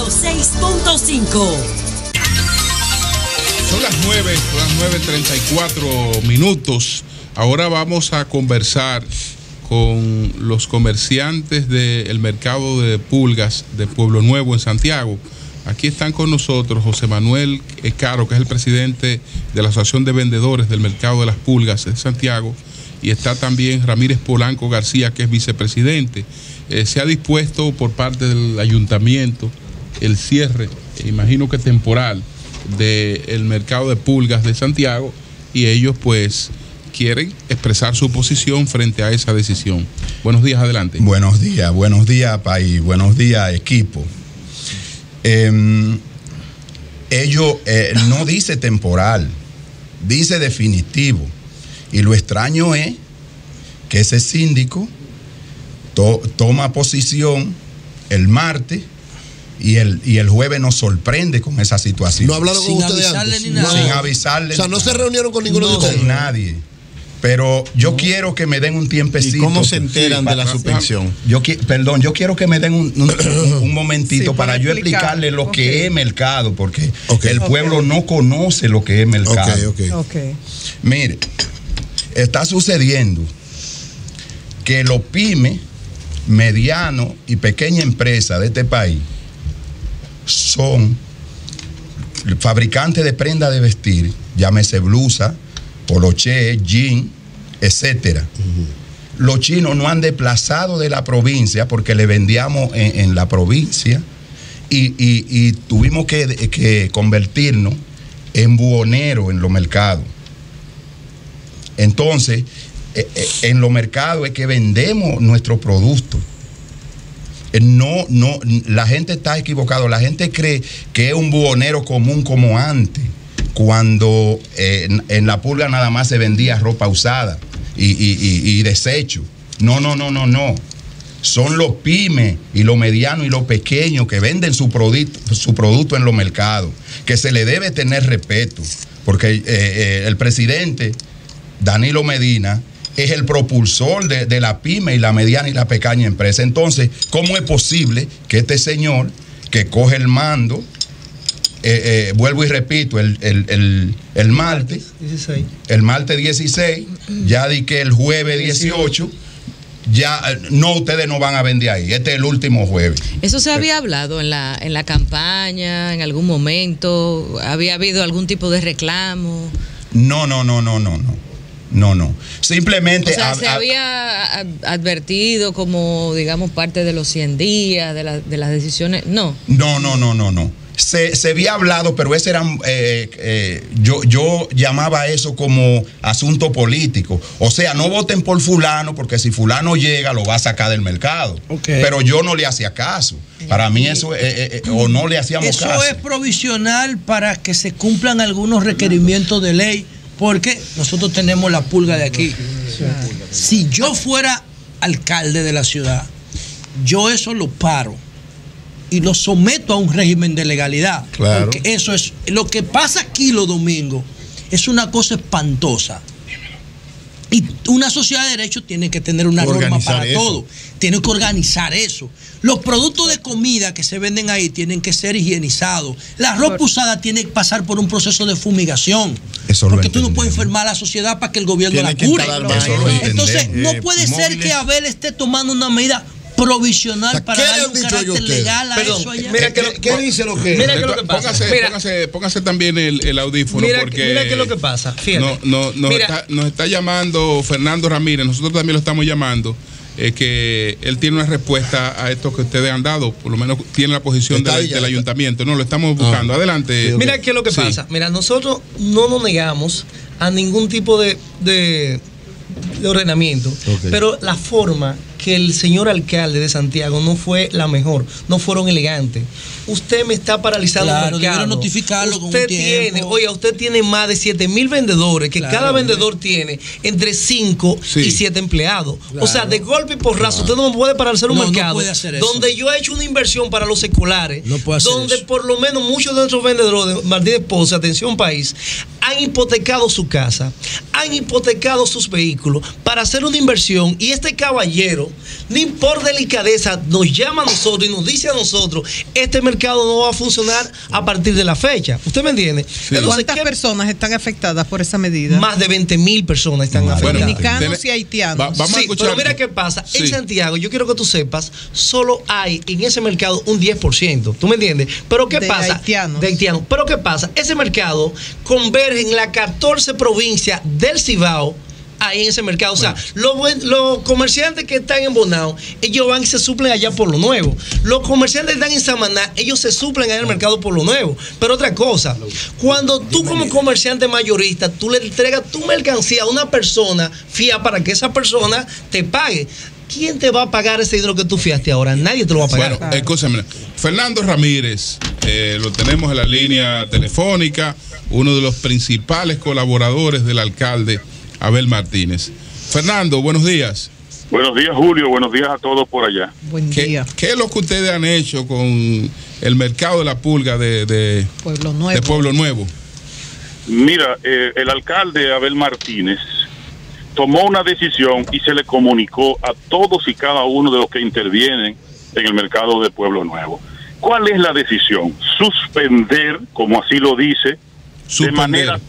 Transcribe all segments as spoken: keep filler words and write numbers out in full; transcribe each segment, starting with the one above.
ciento seis punto cinco. Son las nueve, las nueve treinta y cuatro minutos. Ahora vamos a conversar con los comerciantes del mercado de pulgas de Pueblo Nuevo en Santiago. Aquí están con nosotros José Manuel Caro, que es el presidente de la Asociación de Vendedores del Mercado de las Pulgas de Santiago, y está también Ramírez Polanco García, que es vicepresidente. Eh, se ha dispuesto por parte del ayuntamiento el cierre, imagino que temporal, del mercado de pulgas de Santiago, y ellos pues quieren expresar su posición frente a esa decisión. Buenos días, adelante. Buenos días, buenos días país, buenos días equipo. Eh, ellos eh, no dice temporal, dice definitivo, y lo extraño es que ese síndico to, toma posición el martes y el, y el jueves nos sorprende con esa situación. ¿No hablaron con ustedes antes? Ni nada. Sin avisarle. O sea, no se reunieron con ninguno no, de ustedes. Con nadie. Pero yo no. quiero que me den un tiempecito. ¿Y cómo se enteran sí, de la suspensión? Yo perdón, yo quiero que me den un, un, un momentito sí, para, para yo explicarle lo okay. que es mercado, porque okay. el pueblo okay. no conoce lo que es mercado. Okay, okay. Okay. Mire, está sucediendo que los pymes, medianos y pequeñas empresas de este país son fabricantes de prendas de vestir, llámese blusa, poloché, jean, etcétera. Uh-huh. Los chinos no han desplazado de la provincia porque le vendíamos en, en la provincia y, y, y tuvimos que, que convertirnos en buhoneros en los mercados. Entonces, eh, eh, en los mercados es que vendemos nuestros productos. No, no, la gente está equivocada. La gente cree que es un buhonero común como antes, cuando eh, en, en la pulga nada más se vendía ropa usada y, y, y, y desecho. No, no, no, no, no. Son los pymes y los medianos y los pequeños que venden su producto, su producto en los mercados, que se le debe tener respeto, porque eh, eh, el presidente Danilo Medina es el propulsor de, de la pyme y la mediana y la pequeña empresa. Entonces, ¿cómo es posible que este señor que coge el mando, eh, eh, vuelvo y repito, el, el, el, el martes, dieciséis. El martes dieciséis, ya di que el jueves dieciocho, ya no, ustedes no van a vender ahí, este es el último jueves. ¿Eso se había hablado en la, en la campaña, en algún momento? ¿Había habido algún tipo de reclamo? No, no, no, no, no, no. No, no. Simplemente. O sea, se había advertido como, digamos, parte de los cien días, de, la, de las decisiones. No. No, no, no, no, no. Se, se había hablado, pero ese era. Eh, eh, yo, yo llamaba eso como asunto político. O sea, no voten por Fulano, porque si Fulano llega, lo va a sacar del mercado. Okay. Pero yo no le hacía caso. Para mí eso, eh, eh, o no le hacíamos eso caso. Eso es provisional para que se cumplan algunos requerimientos de ley. Porque nosotros tenemos la pulga de aquí. Si yo fuera alcalde de la ciudad, yo eso lo paro y lo someto a un régimen de legalidad. Claro. Porque eso es lo que pasa aquí los domingos, es una cosa espantosa. Y una sociedad de derecho tiene que tener una norma para eso. Todo. Tiene que organizar eso. Los productos de comida que se venden ahí tienen que ser higienizados. La ropa usada tiene que pasar por un proceso de fumigación. Eso porque tú no puedes enfermar a la sociedad para que el gobierno tiene la cure. Entonces, no puede eh, ser que Abel esté tomando una medida provisional, o sea, para darle un carácter legal a Perdón, eso allá. Mira, ¿qué, ¿qué dice lo que? Mira, ¿qué es lo que pasa? Póngase, mira, póngase, póngase también el, el audífono. Mira, porque mira qué es lo que pasa. Fíjate. No, no, nos, está, nos está llamando Fernando Ramírez, nosotros también lo estamos llamando. Eh, que él tiene una respuesta a esto que ustedes han dado, por lo menos tiene la posición de, ahí, del ayuntamiento. No, lo estamos buscando. Ah. Adelante. Sí, okay. Mira qué es lo que sí. pasa. Mira, nosotros no nos negamos a ningún tipo de, de, de ordenamiento, okay. pero la forma que el señor alcalde de Santiago no fue la mejor, no fueron elegantes. Usted me está paralizando claro, el mercado. Notificarlo usted con un tiene, tiempo. Oiga, usted tiene más de siete mil vendedores, que claro, cada vendedor hombre. tiene entre cinco sí. y siete empleados. Claro. O sea, de golpe y porrazo, claro. usted no puede paralizar un no, mercado no puede hacer eso. donde yo he hecho una inversión para los escolares, no puede hacer donde eso. por lo menos muchos de nuestros vendedores, Martínez Ponce, atención país, han hipotecado su casa, han hipotecado sus vehículos para hacer una inversión, y este caballero, ni por delicadeza, nos llama a nosotros y nos dice a nosotros, este mercado no va a funcionar a partir de la fecha. ¿Usted me entiende? Sí. Entonces, ¿cuántas ¿qué? personas están afectadas por esa medida? Más de veinte mil personas están bueno, afectadas. Dominicanos y haitianos. Va, vamos sí, a escuchar. Pero mira qué pasa. Sí. En Santiago, yo quiero que tú sepas, solo hay en ese mercado un diez por ciento. ¿Tú me entiendes? Pero ¿qué de pasa? Haitianos. De haitianos. Pero ¿qué pasa? Ese mercado converge en las catorce provincias del Cibao. Ahí en ese mercado, o sea, bueno. los, los comerciantes que están en Bonao, ellos van y se suplen allá por lo nuevo. Los comerciantes que están en Samaná, ellos se suplen allá en el mercado por lo nuevo. Pero otra cosa, cuando tú como comerciante mayorista, tú le entregas tu mercancía a una persona fía para que esa persona te pague, ¿quién te va a pagar ese dinero que tú fiaste ahora? Nadie te lo va a pagar. Bueno, escúchame, Fernando Ramírez, eh, lo tenemos en la línea telefónica, uno de los principales colaboradores del alcalde Abel Martínez. Fernando, buenos días. Buenos días, Julio. Buenos días a todos por allá. Buen ¿Qué, día. ¿Qué es lo que ustedes han hecho con el mercado de la pulga de, de, Pueblo, Nuevo. de Pueblo Nuevo? Mira, eh, el alcalde Abel Martínez tomó una decisión y se le comunicó a todos y cada uno de los que intervienen en el mercado de Pueblo Nuevo. ¿Cuál es la decisión? Suspender, como así lo dice, Suspender. de manera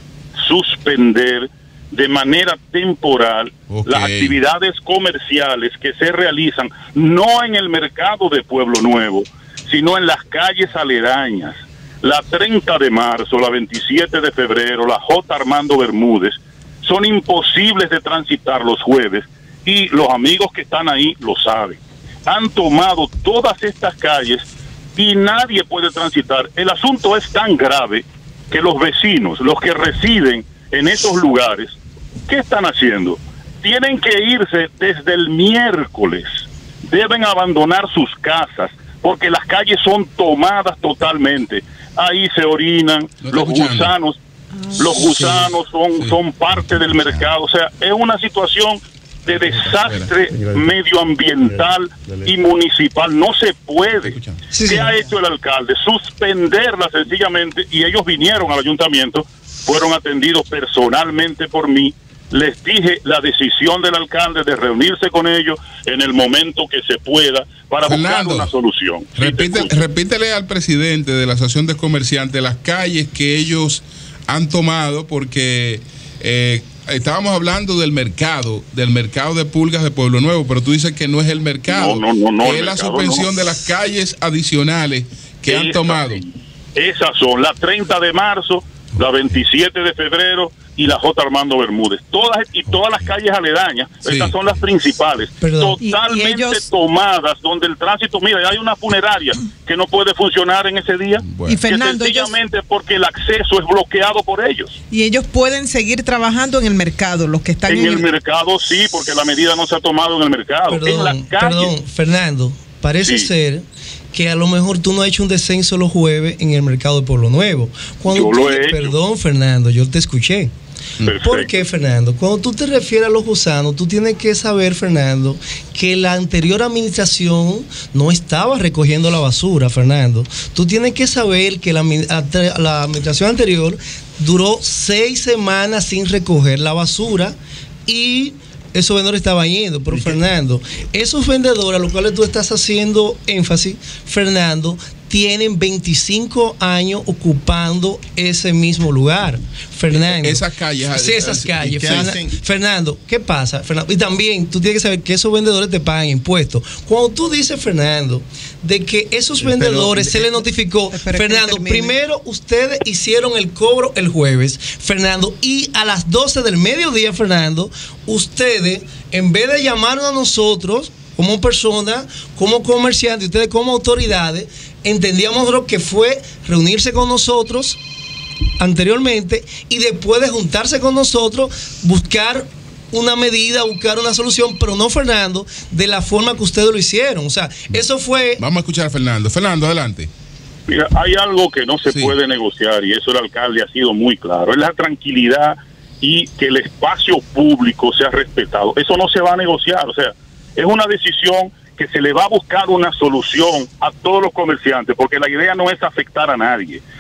suspender de manera temporal okay. las actividades comerciales que se realizan no en el mercado de Pueblo Nuevo, sino en las calles aledañas. La treinta de marzo, la veintisiete de febrero, la J. Armando Bermúdez, son imposibles de transitar los jueves y los amigos que están ahí lo saben. Han tomado todas estas calles y nadie puede transitar. El asunto es tan grave que los vecinos, los que residen en esos lugares, ¿qué están haciendo? Tienen que irse desde el miércoles. Deben abandonar sus casas porque las calles son tomadas totalmente. Ahí se orinan, no los escuchando. gusanos, los gusanos sí, son, sí. son parte del mercado. O sea, es una situación de desastre medioambiental y municipal. No se puede. Sí, ¿Qué sí. ha hecho el alcalde? Suspenderla sencillamente, y ellos vinieron al ayuntamiento, fueron atendidos personalmente por mí. Les dije la decisión del alcalde de reunirse con ellos en el momento que se pueda para Fernando, buscar una solución. Repite, Sí, repítele al presidente de la Asociación de Comerciantes las calles que ellos han tomado, porque eh, estábamos hablando del mercado, del mercado de pulgas de Pueblo Nuevo, pero tú dices que no es el mercado, no, no, no, no, es la suspensión no. de las calles adicionales que Esa, han tomado. Esas son la treinta de marzo, la veintisiete de febrero y la J. Armando Bermúdez. Todas y todas las calles aledañas, sí. estas son las principales, Perdón. totalmente ¿Y, y ellos... tomadas, donde el tránsito, mira, hay una funeraria que no puede funcionar en ese día, bueno. y Fernando, que sencillamente ellos... porque el acceso es bloqueado por ellos. Y ellos pueden seguir trabajando en el mercado, los que están en, en el, el mercado, sí, porque la medida no se ha tomado en el mercado. Perdón, en las calles. Perdón, Fernando, parece sí. ser que a lo mejor tú no has hecho un descenso los jueves en el mercado de Pueblo Nuevo. Cuando yo tú, lo he hecho. Perdón, Fernando, yo te escuché. Perfecto. ¿Por qué, Fernando? Cuando tú te refieres a los gusanos, tú tienes que saber, Fernando, que la anterior administración no estaba recogiendo la basura, Fernando. Tú tienes que saber que la, la administración anterior duró seis semanas sin recoger la basura y esos vendedores estaban yendo. Pero, Fernando, esos vendedores a los cuales tú estás haciendo énfasis, Fernando, tienen veinticinco años ocupando ese mismo lugar. Fernando. Esas calles. Sí, esas calles. ¿Qué Fernando, Fernando, ¿qué pasa? Fernando, y también tú tienes que saber que esos vendedores te pagan impuestos. Cuando tú dices, Fernando, de que esos vendedores pero, se les notificó, Fernando, primero ustedes hicieron el cobro el jueves, Fernando, y a las doce del mediodía, Fernando, ustedes, en vez de llamarnos a nosotros, como personas, como comerciantes, ustedes como autoridades, entendíamos lo que fue reunirse con nosotros anteriormente y después de juntarse con nosotros, buscar una medida, buscar una solución, pero no, Fernando, de la forma que ustedes lo hicieron. O sea, eso fue... Vamos a escuchar a Fernando. Fernando, adelante. Mira, hay algo que no se sí. puede negociar y eso el alcalde ha sido muy claro. Es la tranquilidad y que el espacio público sea respetado. Eso no se va a negociar, o sea, es una decisión que se le va a buscar una solución a todos los comerciantes, porque la idea no es afectar a nadie,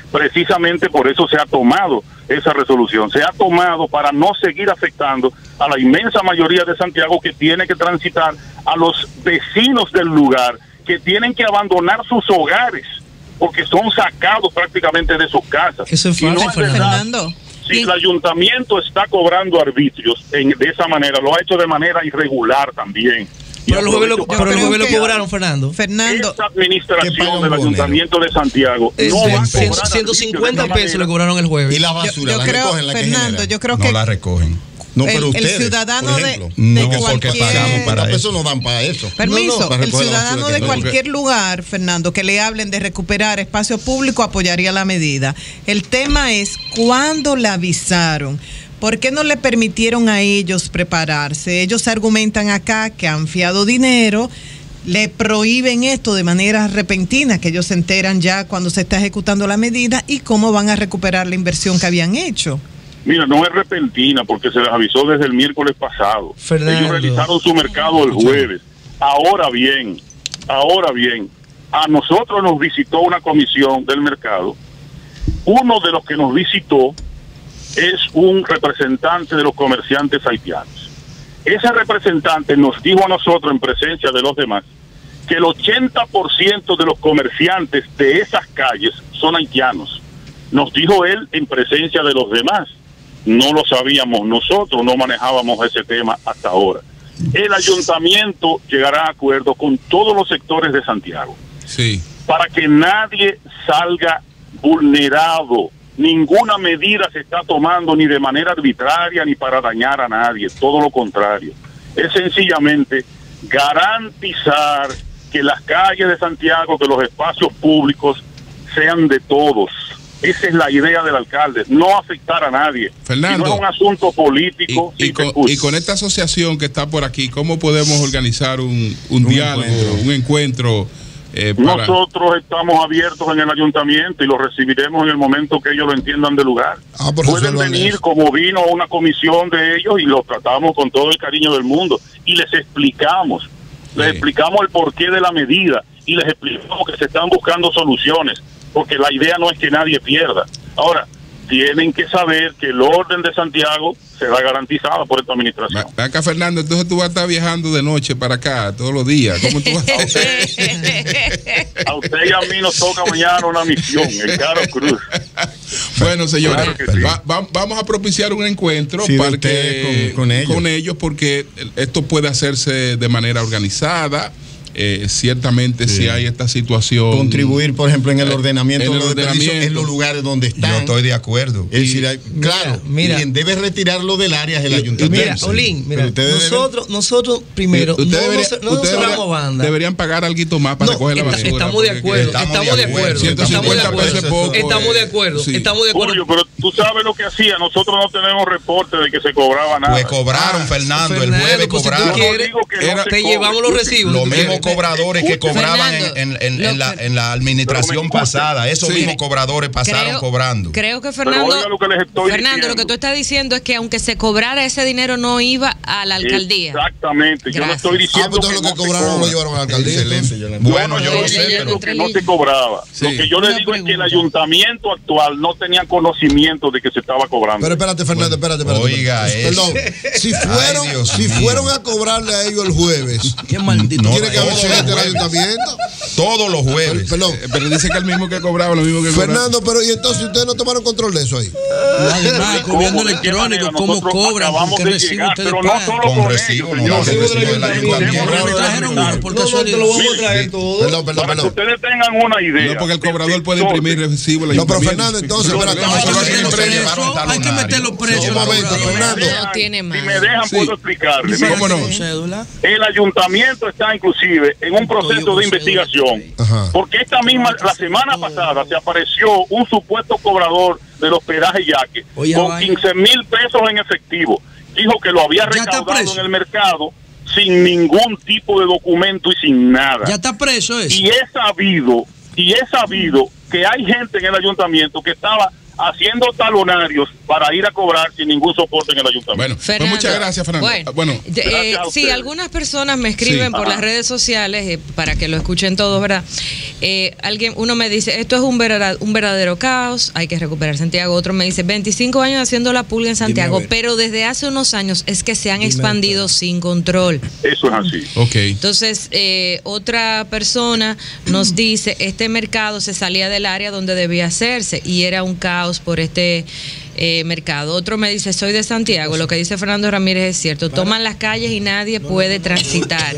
Precisamente por eso se ha tomado esa resolución. Se ha tomado para no seguir afectando a la inmensa mayoría de Santiago, que tiene que transitar, a los vecinos del lugar que tienen que abandonar sus hogares porque son sacados prácticamente de sus casas. Eso es Y no falso, es verdad. Fernando. Si el ayuntamiento está cobrando arbitrios en, de esa manera, lo ha hecho de manera irregular también. Y Pero los jueves lo, aprovecho para pero los jueves lo denunciar, cobraron, Fernando. Fernando, esta administración ¿Qué paga un del bonero? Ayuntamiento de Santiago Es no va a cobrar ciento arbitrios cincuenta de esa pesos le manera. cobraron el jueves. Y la yo, basura, yo la creo, recogen, la que Fernando, genera. yo creo No que la recogen. No, el- pero el ustedes, ciudadano por de- ejemplo. de No, porque cualquier- pagamos para Los eso. pesos no dan para eso. Permiso, No, no, para el recoger la ciudadano basura de que- cualquier lugar, Fernando, que le hablen de recuperar espacio público apoyaría la medida. El tema es cuándo la avisaron. ¿Por qué no le permitieron a ellos prepararse? Ellos argumentan acá que han fiado dinero, le prohíben esto de manera repentina, que ellos se enteran ya cuando se está ejecutando la medida y cómo van a recuperar la inversión que habían hecho. Mira, no es repentina porque se les avisó desde el miércoles pasado. Fernando. Ellos realizaron su mercado el jueves. Ahora bien, ahora bien, a nosotros nos visitó una comisión del mercado. Uno de los que nos visitó es un representante de los comerciantes haitianos. Ese representante nos dijo a nosotros en presencia de los demás que el ochenta por ciento de los comerciantes de esas calles son haitianos. Nos dijo él en presencia de los demás. No lo sabíamos nosotros, no manejábamos ese tema hasta ahora. El ayuntamiento llegará a acuerdo con todos los sectores de Santiago Sí. para que nadie salga vulnerado. Ninguna medida se está tomando ni de manera arbitraria ni para dañar a nadie, todo lo contrario. Es sencillamente garantizar que las calles de Santiago, que los espacios públicos sean de todos. Esa es la idea del alcalde, no afectar a nadie. Fernando. Si no es un asunto político. Y, y sí, con, te escucho. y con esta asociación que está por aquí, ¿cómo podemos organizar un, un, diálogo, encuentro. un encuentro? eh, para... Nosotros estamos abiertos en el ayuntamiento y lo recibiremos en el momento que ellos lo entiendan del lugar. Ah, por Pueden resuelvan venir eso. como vino una comisión de ellos y los tratamos con todo el cariño del mundo y les explicamos, les Sí. explicamos el porqué de la medida y les explicamos que se están buscando soluciones, porque la idea no es que nadie pierda. Ahora, tienen que saber que el orden de Santiago será garantizado por esta administración. Va- Acá, Fernando, entonces tú vas a estar viajando de noche para acá todos los días. ¿Cómo tú vas a A usted y a mí nos toca mañana una misión, el Caro Cruz. Bueno, señores, Claro que sí. va- va- vamos a propiciar un encuentro Sí, de para ustedes que- con- con ellos. porque esto puede hacerse de manera organizada. Eh, ciertamente, Sí. si hay esta situación. Contribuir, por ejemplo, en el Eh, ordenamiento en de el los desperdicios ordenamiento. en los lugares donde están. Yo estoy de acuerdo. Es decir, hay- claro, mira. quien debe retirarlo del área es el Mira, ayuntamiento. Olin, mira, Pero ustedes deben- nosotros, nosotros primero, Usted no, debería- nos- no nos usted debería- cerramos banda. deberían pagar algo más para No, recoger la está- basura. estamos de porque- acuerdo, Estamos estamos de de acuerdo. acuerdo, estamos de ciento cincuenta acuerdo, pesos es poco, estamos de eh, acuerdo, sí. estamos de acuerdo. Julio, pero tú sabes lo que hacía. Nosotros no tenemos reporte de que se cobraba nada. Pues cobraron, Fernando, el Fernando, jueves pues, si tú cobraron. quieres, Yo no digo que no Era- se te cobre. llevamos los recibos. Los ¿tú mismos quieres? cobradores que cobraban en, en- en- en la, en la administración Pero me pasada, esos Sí. mismos cobradores pasaron Creo- cobrando. Creo que Pero Fernando, oiga lo que les estoy Fernando, lo diciendo. que tú estás diciendo es que aunque se cobrara ese dinero no iba a la alcaldía. Exactamente. Yo no Gracias. estoy Ah, diciendo pues todo que lo que no se cobraron no lo cobra. llevaron a la alcaldía. Excelente. entonces. Bueno, yo no lo estoy sé, diciendo pero que no se cobraba. Sí. Lo que yo le Una digo es que el pregunta. ayuntamiento actual no tenía conocimiento de que se estaba cobrando. Pero espérate, Fernando, espérate, espérate. Oiga, espérate. eso. Perdón, si fueron, Ay, Dios si mío. fueron a cobrarle a ellos el jueves, Qué maldito. No, tiene que haber todos sido los este el jueves. ayuntamiento. Todos los jueves. Perdón. Eh, Pero dice que el mismo que cobraba, lo mismo que cobraba. Fernando, pero ¿y entonces ustedes no tomaron control de eso ahí? Además, ¿Cómo? gobierno ¿De qué electrónico, manera? ¿cómo Nosotros cobran? acabamos ¿Con qué de recibo llegar, ustedes pero no pagan? solo Con con recibo, ellos, no, señor. con recibo del ayuntamiento. Pero trajeron uno, por No, no, te casualidad. lo vamos a Sí, traer sí. todo. Perdón, perdón, Para que perdón. ustedes tengan una idea. No, porque el cobrador puede Entonces, imprimir recibo. el No, pero ayuntamiento. Fernando, entonces, No, espérate, no, hay que no, no, meterlo no, preso, no, llevaron Hay que talonario. meterlo preso. Un momento, Si me Fernando. dejan- No tiene Si más. me dejan, Sí. puedo explicarle. Sí, Mira, ¿cómo no? Cédula. el ayuntamiento está inclusive en un proceso de investigación, Ajá. porque esta misma, la semana pasada se apareció un supuesto cobrador del hospedaje Yaque Oye, con vaya. quince mil pesos en efectivo. Dijo que lo había Ya está recaudado preso. en el mercado sin ningún tipo de documento y sin nada. Ya está preso eso. Y es sabido, y es sabido que hay gente en el ayuntamiento que estaba haciendo talonarios para ir a cobrar sin ningún soporte en el ayuntamiento. Bueno, Fernando, pues muchas gracias, Fernando. Bueno, bueno eh, sí, algunas personas me escriben Sí. por Ajá. las redes sociales eh, para que lo escuchen todos, ¿verdad? Eh, alguien, uno me dice, esto es un verdadero, un verdadero caos, hay que recuperar Santiago. Otro me dice, veinticinco años haciendo la pulga en Santiago, pero desde hace unos años es que se han Dime, expandido doctora. sin control. Eso es así. Ok. Entonces, eh, otra persona nos dice, este mercado se salía del área donde debía hacerse y era un caos por este eh, mercado. Otro me dice, soy de Santiago, lo que dice Fernando Ramírez es cierto, toman las calles y nadie puede transitar.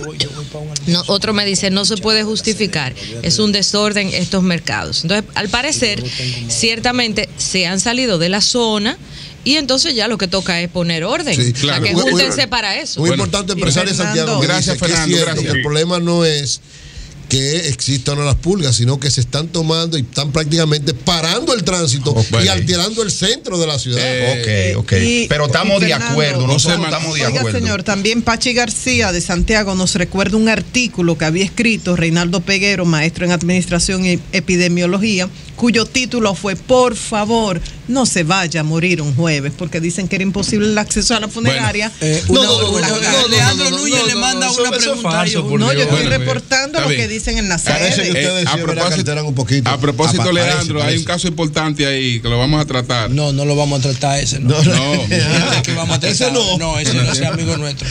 No, otro me dice, no se puede justificar, es un desorden estos mercados. Entonces, al parecer, ciertamente se han salido de la zona y entonces ya lo que toca es poner orden. Sí, claro. O sea, que Muy- muy- júntense para eso. Un Bueno. importante empresario de Fernando. Santiago. Gracias, dice que es Fernando, cierto gracias. que el problema no es que existan o no las pulgas, sino que se están tomando y están prácticamente parando el tránsito Oh, y vale. alterando el centro de la ciudad. Eh, Ok, ok. Y- Pero estamos y de Fernando, acuerdo, no nosotros sé, estamos de Oiga, acuerdo. señor, también Pachi García de Santiago nos recuerda un artículo que había escrito Reinaldo Peguero, maestro en Administración y Epidemiología, cuyo título fue, por favor, no se vaya a morir un jueves, porque dicen que era imposible el acceso a la funeraria. Eh, No, una- no, no, una- no, no, no, Leandro no, no, Núñez no, le no, manda eso- una eso es pregunta. falso, yo- por No, yo estoy Bueno, reportando está lo bien. que dicen en las Parece que redes. ustedes Eh, a sí, verdad, que propósito- alteran un poquito. A propósito, Ah, pa- Leandro, parece, hay parece. un caso importante ahí que lo vamos a tratar. No, no lo vamos a tratar ese, no. No, No. Ese que vamos a tratar. Ese no. No, ese no es amigo nuestro.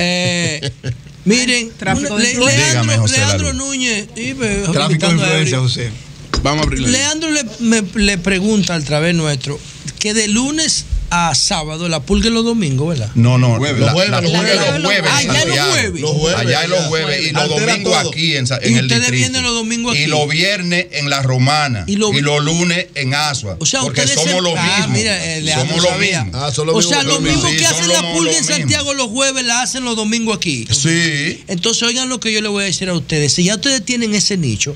Eh, miren, Tráfico Le- de influencia. Dígame, Leandro, José Leandro Lalu. Núñez, y, ve, Tráfico de invitando a influencia, Eury. José. Vamos a abrirle. Leandro le, me- le pregunta al través nuestro que de lunes a sábado la pulga es los domingos, ¿verdad? No, no, Jueves, la, los jueves, la los pulga jueves. es los jueves. Ah, en ya los Santiago. jueves. Los jueves, Allá es los ya. jueves y los Altera domingos todo. aquí en, Sa- Y en el ustedes distrito. vienen los domingos aquí. Y los viernes en La Romana. Y Y, lo- los lunes en Asua. O sea, porque ustedes somos se- los ah, mismos. mira, eh, Leandro somos los sabía. mismos. Ah, son los O mismos sea, que lo los mismo Sí, que son hacen los- la pulga los en mismos. Santiago los jueves, la hacen los domingos aquí. Sí. Entonces, oigan lo que yo le voy a decir a ustedes. Si ya ustedes tienen ese nicho,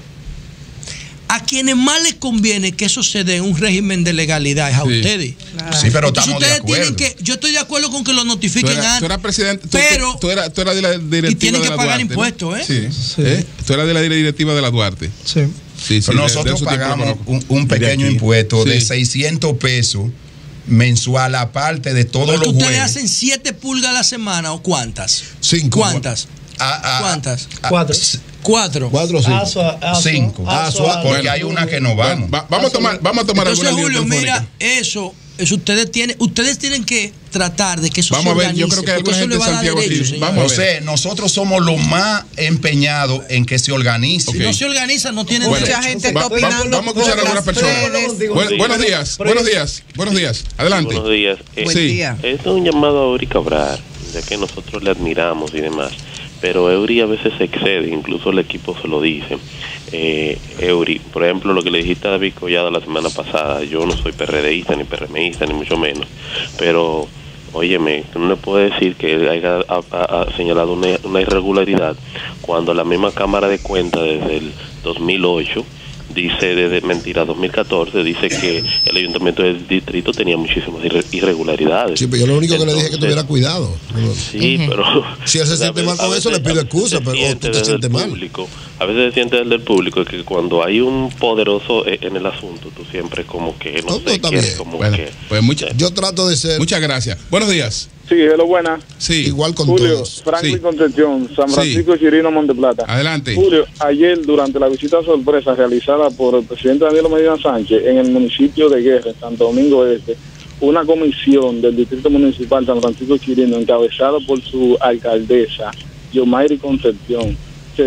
a quienes más les conviene que eso se dé en un régimen de legalidad es a Sí. ustedes. Sí, pero Entonces estamos de ustedes tienen acuerdo. que, yo estoy de acuerdo con que lo Tú notifiquen eras, antes. tú eras presidente, tú, pero- tú, tú eras, tú eras de la directiva y tienen de que la pagar Duarte, ¿no? impuestos, ¿eh? Sí. ¿Eh? Tú eras de la directiva de la Duarte. Sí. Sí, sí, Pero de- de nosotros eso te pagamos conozco. un, un pequeño aquí. impuesto de Sí. seiscientos pesos mensual, aparte de todos Porque los ustedes jueves. hacen siete pulgas a la semana o cuántas? Cinco. ¿Cuántas? A- a- ¿Cuántas? a- Cuatro. s- Cuatro. Cuatro o cinco. Asua, Asua, Cinco. Asua, Porque Bueno. hay una que no Bueno, vamos. va- vamos a tomar, vamos a tomar Entonces, alguna línea Julio, telefónica. mira, eso, eso ustedes tienen, ustedes tienen que tratar de que eso Vamos se a ver, yo organice, creo que hay porque alguna eso le gente va de a dar Santiago aquí. derechos, señores. Vamos a ver. José, nosotros somos los más empeñados en que se organice. Ok. Si no se organiza, no tienen Bueno, Mucha derecho. gente va- está va- opinando vamos a escuchar a por algunas las personas. redes. Buen- Sí, buenos pero- días, pero- buenos días, buenos días. Adelante. Buenos días. Eh, Buen Sí. día. Este es un llamado a Eury Cabral, ya que nosotros le admiramos y demás. Pero Eury a veces se excede, incluso el equipo se lo dice. Eh, Eury, por ejemplo, lo que le dijiste a David Collado la semana pasada, yo no soy PRDista, ni PRMista, ni mucho menos. Pero, óyeme, no le puede decir que haya ha- ha- ha señalado una, una irregularidad cuando la misma Cámara de Cuentas desde el dos mil ocho dice, desde mentira, dos mil catorce, dice que el ayuntamiento del distrito tenía muchísimas irre- irregularidades. Sí, pero yo lo único que le dije es que Entonces, tuviera cuidado. Sí, Ujú. pero... Si él se siente mal con a eso, le veces- pido a excusa, veces pero se o tú te desde sientes el mal. público, a veces se siente desde el público que cuando hay un poderoso eh, en el asunto, tú siempre como que, no, No, sé, no, está quieres bien. como Bueno, que... pues mucha- Yo trato de ser muchas gracias. Buenos días. Sí, hello, buena. Sí. igual con Julio, todos. Franklin Sí. Concepción, San Sí. Francisco Chirino, Monteplata. Adelante. Julio, ayer durante la visita sorpresa realizada por el presidente Danilo Medina Sánchez en el municipio de Guerra, en Santo Domingo Este, una comisión del Distrito Municipal San Francisco Chirino, encabezada por su alcaldesa, Yomairi Concepción,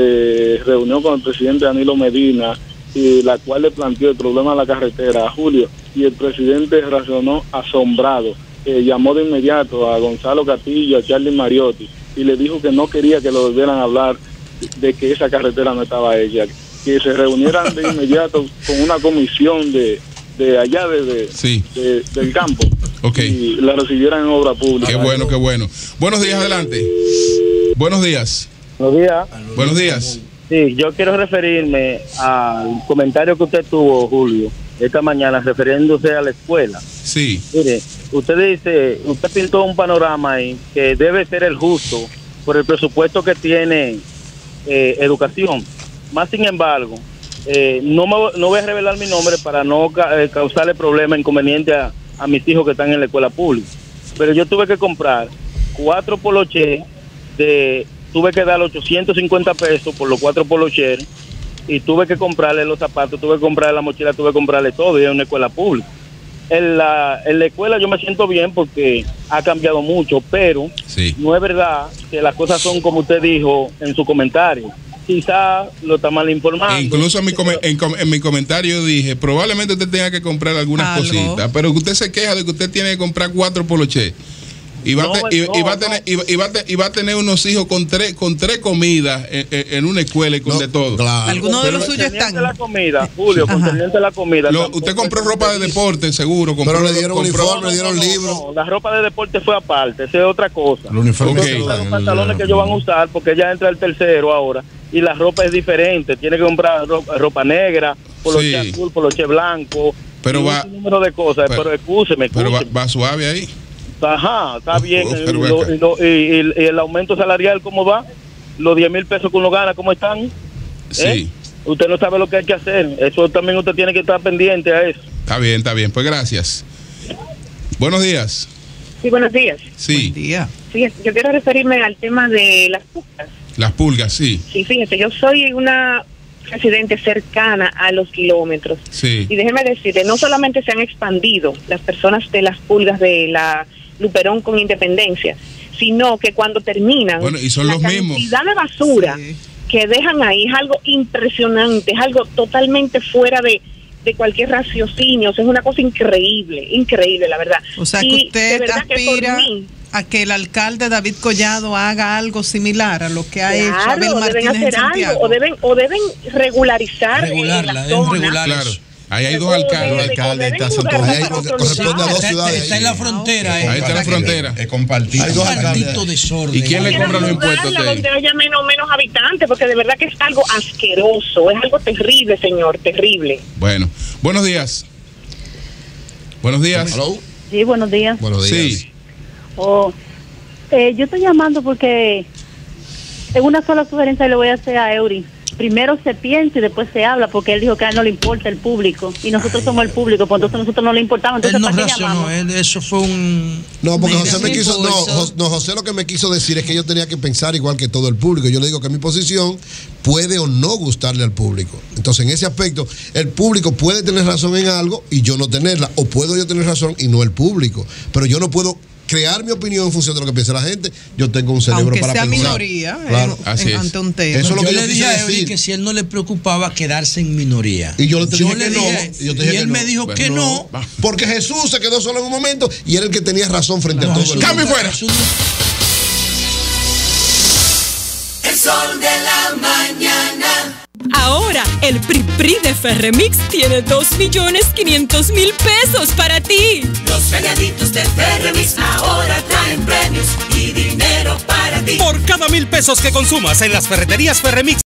se reunió con el presidente Danilo Medina, y la cual le planteó el problema de la carretera a Julio, y el presidente reaccionó asombrado. Eh, llamó de inmediato a Gonzalo Castillo, a Charlie Mariotti, y le dijo que no quería que lo volvieran a hablar de que esa carretera no estaba hecha, que se reunieran de inmediato con una comisión de, de allá de, de- Sí. de- del campo, Ok. y la recibieran en obra pública. Qué bueno, qué bueno. Buenos días, adelante. Buenos días. Buenos días. Buenos días. Sí, yo quiero referirme al comentario que usted tuvo, Julio, esta mañana, refiriéndose a la escuela. Sí. Mire, usted dice, usted pintó un panorama ahí que debe ser el justo por el presupuesto que tiene eh, educación. Más sin embargo, eh, no, me, no voy a revelar mi nombre para no ca eh, causarle problemas, inconvenientes a, a mis hijos que están en la escuela pública, pero yo tuve que comprar cuatro poloches, de, tuve que dar ochocientos cincuenta pesos por los cuatro poloches, y tuve que comprarle los zapatos, tuve que comprarle la mochila, tuve que comprarle todo, y es una escuela pública. En la, en la escuela yo me siento bien porque ha cambiado mucho, pero sí, no es verdad que las cosas son como usted dijo en su comentario. Quizá lo está mal informando. E incluso en mi, come, en, en mi comentario dije, probablemente usted tenga que comprar algunas ¿Algo? cositas, pero usted se queja de que usted tiene que comprar cuatro poloches. Y va, no, te, y, no, y, va no. tener, y, va, y, va te, y va a tener unos hijos con tres con tres comidas en, en una escuela y con no, de todo. Claro. Algunos de los suyos están. La comida, Julio, concerniente la comida. Lo, usted compró ropa de deporte, seguro. Compró, pero le dieron compró, uniforme, no, le dieron no, libros. No, la ropa de deporte fue aparte, esa es otra cosa. El uniforme. Okay. Los pantalones que ellos van a usar, porque ya entra el tercero ahora, y la ropa es diferente. Tiene que comprar ropa, ropa negra, poloche sí. azul, poloche blanco. Pero va. Un número de cosas, pero, pero excúseme. Pero va, va suave ahí. Ajá, está bien. Oh, y, lo, y, lo, y, y, y el aumento salarial, ¿cómo va? Los diez mil pesos que uno gana, ¿cómo están? Sí. ¿Eh? Usted no sabe lo que hay que hacer. Eso también usted tiene que estar pendiente a eso. Está bien, está bien. Pues gracias. Buenos días. Sí, buenos días. Sí. Buen día. Sí, yo quiero referirme al tema de las pulgas. Las pulgas, sí. Sí, fíjese, yo soy una residente cercana a los kilómetros. Sí. Y déjeme decirle, no solamente se han expandido las personas de las pulgas de la Luperón con Independencia, sino que cuando terminan, bueno, y son la los mismos. La cantidad de basura sí. que dejan ahí es algo impresionante, es algo totalmente fuera de, de cualquier raciocinio, o sea, es una cosa increíble, increíble, la verdad. O sea, y que usted aspira que mí, a que el alcalde David Collado haga algo similar a lo que ha claro, hecho Abel Martínez deben hacer en Santiago. Algo, o deben o deben regularizar regularla, eh, la deben zona. regularla. Claro. Ahí hay dos alcaldes. alcaldes está corresponde a dos ciudades. Está en la frontera. Ahí está la frontera. Es compartido. Hay dos maldito desorden. ¿Y quién le compra los impuestos? Donde haya menos, menos habitantes, porque de verdad que es algo asqueroso, es algo terrible, señor, terrible. Bueno, buenos días. Buenos días. Hello. Sí, buenos días. Buenos días. Sí. Oh, eh, yo estoy llamando porque en una sola sugerencia le voy a hacer a Eury. Primero se piensa y después se habla, porque él dijo que a él no le importa el público y nosotros Ay. somos el público, pues entonces nosotros no le importamos. Entonces, él no ¿para qué racionó, llamamos? él, eso fue un... No, porque José me quiso, no, José, no, José lo que me quiso decir es que yo tenía que pensar igual que todo el público. Yo le digo que mi posición puede o no gustarle al público. Entonces, en ese aspecto, el público puede tener razón en algo y yo no tenerla, o puedo yo tener razón y no el público. Pero yo no puedo crear mi opinión en función de lo que piensa la gente. Yo tengo un cerebro Aunque para sea pensar. minoría, claro, en, así en, es. Ante un tema. Eso es lo yo que le yo dije a Eury decir. que si él no le preocupaba quedarse en minoría. Y yo le dije yo que le no. Dije, y yo te y dije él que me no. dijo Bueno, que no. no. Porque Jesús se quedó solo en un momento y era el que tenía razón frente no, a todo el mundo. ¡Cambio fuera! El sol de la mañana. Ahora, el Pri Pri de Ferremix tiene dos millones quinientos mil pesos para ti. Los regalitos de Ferremix ahora traen premios y dinero para ti. Por cada mil pesos que consumas en las ferreterías Ferremix